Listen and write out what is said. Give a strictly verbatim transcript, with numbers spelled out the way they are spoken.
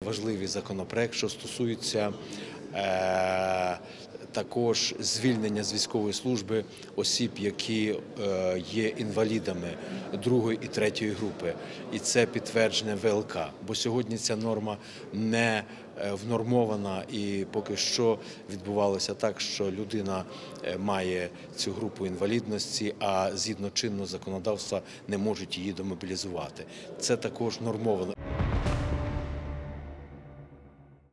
важливий законопроект, що стосується е також звільнення з військової служби осіб, які є інвалідами другої і третьої групи. І це підтверджене В Л К. Бо сьогодні ця норма не внормована і поки що відбувалося так, що людина має цю групу інвалідності, а згідно чинного законодавства не можуть її демобілізувати. Це також нормовано.